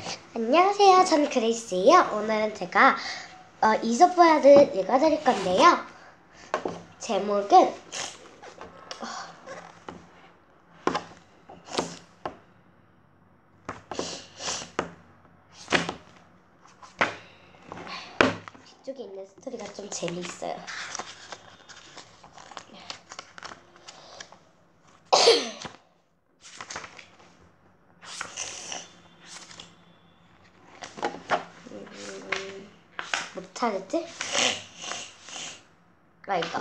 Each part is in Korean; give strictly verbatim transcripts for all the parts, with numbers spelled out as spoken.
안녕하세요. 저는 그레이스예요. 오늘은 제가 어, 이솝어야를 읽어드릴 건데요. 제목은 뒤쪽에 있는 스토리가 좀 재미있어요. 음, 못 찾았지? 아 이거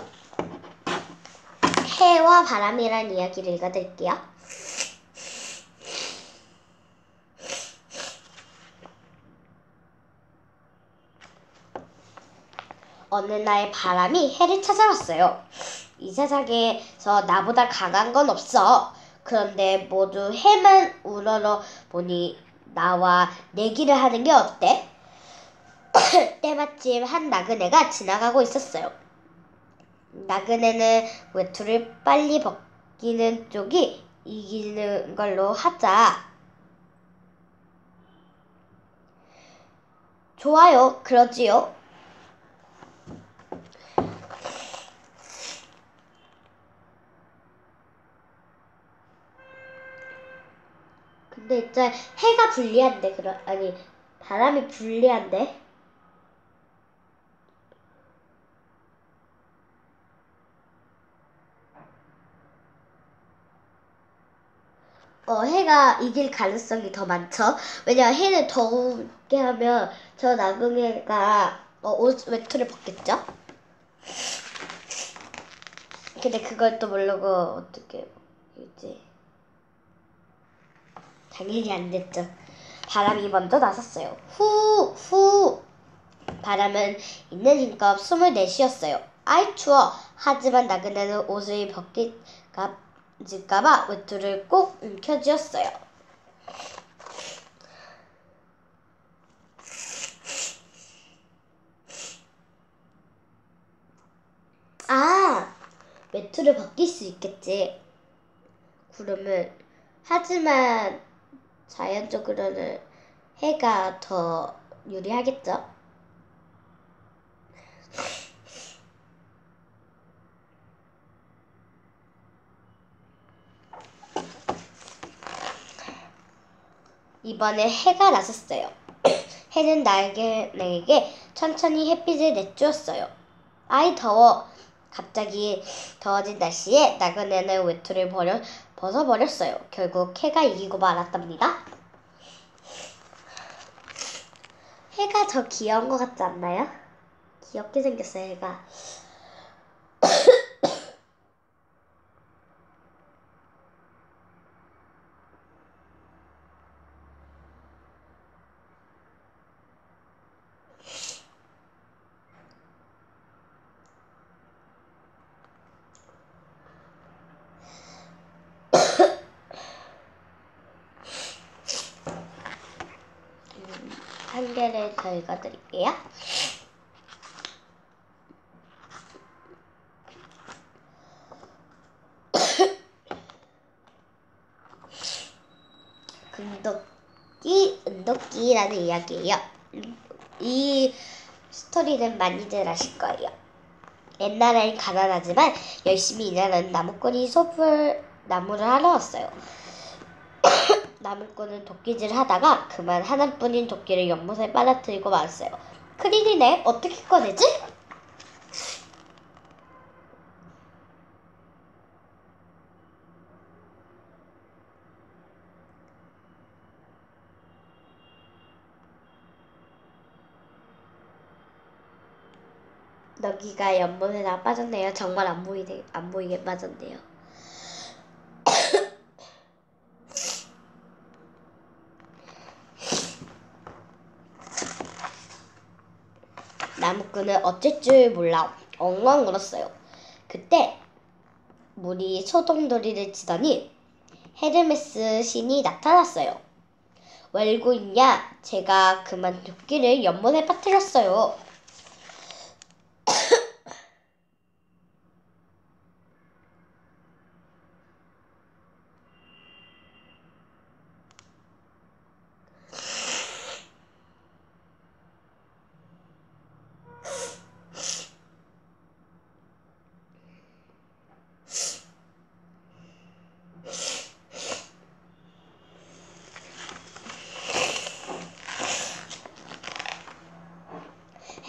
해와 바람이란 이야기를 읽어드릴게요. 어느 날 바람이 해를 찾아왔어요. 이 세상에서 나보다 강한 건 없어. 그런데 모두 해만 우러러 보니 나와 내기를 하는 게 어때? 때마침 한 나그네가 지나가고 있었어요. 나그네는 외투를 빨리 벗기는 쪽이 이기는 걸로 하자. 좋아요, 그러지요. 근데 일단 해가 불리한데, 그러, 아니, 바람이 불리한데? 어, 해가 이길 가능성이 더 많죠. 왜냐면 해는 더우게 하면 저 나그네가 어, 옷 외투를 벗겠죠. 근데 그걸 또 모르고 어떻게 이제 당연히 안 됐죠. 바람이 먼저 나섰어요. 후, 후. 바람은 있는 힘껏 숨을 내쉬었어요. 아이 추워. 하지만 나그네는 옷을 벗길까봐 외투를 꼭 움켜쥐었어요. 아, 외투를 벗길 수 있겠지. 구름은 하지만 자연적으로는 해가 더 유리하겠죠. 이번에 해가 나섰어요. 해는 나에게 천천히 햇빛을 내주었어요. 아이 더워. 갑자기 더워진 날씨에 나그네는 외투를 버려, 벗어버렸어요. 결국 해가 이기고 말았답니다. 해가 더 귀여운 것 같지 않나요? 귀엽게 생겼어요, 해가. 한 개를 더 읽어드릴게요. 금도끼, 은도끼라는 이야기예요. 이 스토리는 많이들 아실 거예요. 옛날엔 가난하지만 열심히 일하는 나무꾼이 숲을 나무를 하러 왔어요. 나무꾼은 도끼질을 하다가 그만 하나뿐인 도끼를 연못에 빨아들이고 말았어요. 큰일이네. 어떻게 꺼내지? 너기가 연못에 다 빠졌네요. 정말 안 보이게, 안 보이게 빠졌네요. 나무꾼은 어쩔 줄 몰라 엉엉 울었어요. 그때 물이 소동돌이를 치더니 헤르메스 신이 나타났어요. 왜 울고 있냐? 제가 그만 도끼를 연못에 빠뜨렸어요.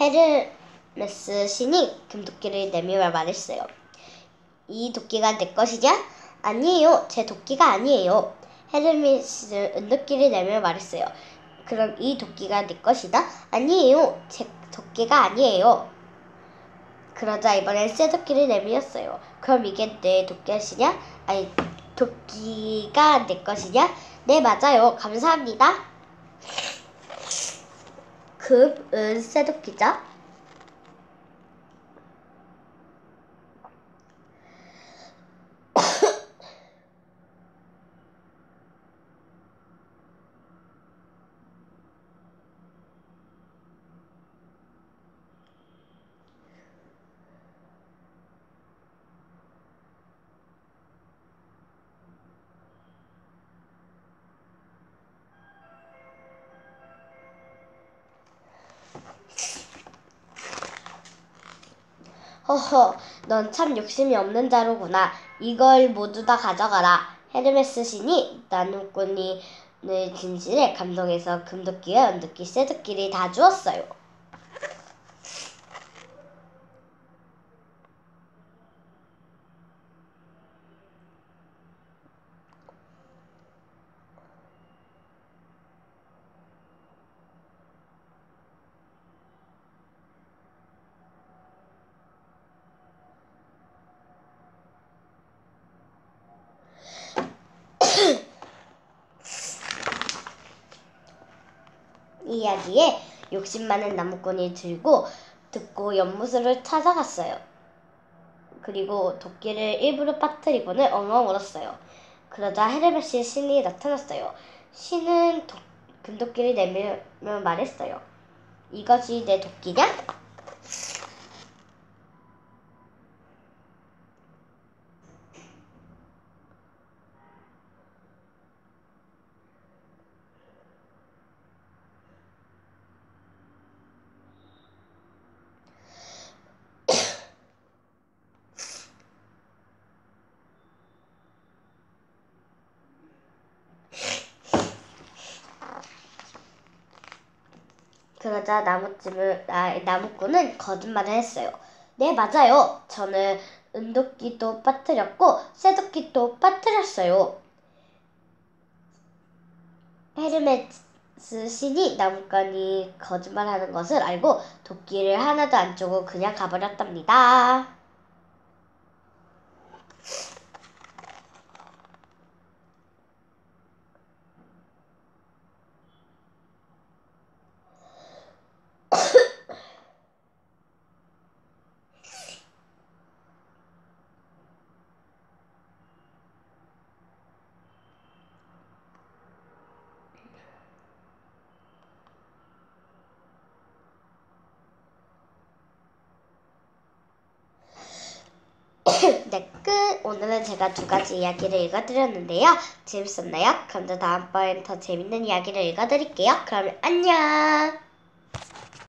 헤르메스 신이 금도끼를 내밀며 말했어요. 이 도끼가 내 것이냐? 아니에요. 제 도끼가 아니에요. 헤르메스는 은도끼를 내밀며 말했어요. 그럼 이 도끼가 내 것이다? 아니에요. 제 도끼가 아니에요. 그러자 이번엔 새 도끼를 내밀었어요. 그럼 이게 내 도끼이냐? 아니, 도끼가 내 것이냐? 네, 맞아요. 감사합니다. 급은 새 도끼죠? 허허, 넌 참 욕심이 없는 자로구나. 이걸 모두 다 가져가라. 헤르메스 신이 나눔꾼의 진실에 감동해서 금도끼와 은도끼, 쇠도끼를 다 주었어요. 이 이야기에 욕심 많은 나무꾼이 들고 듣고 연못으로 찾아갔어요. 그리고 도끼를 일부러 빠뜨리고는 엉엉 울었어요. 그러자 헤르메스 신이 나타났어요. 신은 도, 금도끼를 내밀며 말했어요. 이것이 내 도끼냐? 그러자 나무찜을, 아, 나무꾼은 거짓말을 했어요. 네, 맞아요. 저는 은도끼도 빠뜨렸고 쇠도끼도 빠뜨렸어요. 헤르메스 신이 나무꾼이 거짓말하는 것을 알고 도끼를 하나도 안 주고 그냥 가버렸답니다. 네, 끝! 오늘은 제가 두 가지 이야기를 읽어드렸는데요. 재밌었나요? 그럼 저 다음번엔 더 재밌는 이야기를 읽어드릴게요. 그러면 안녕!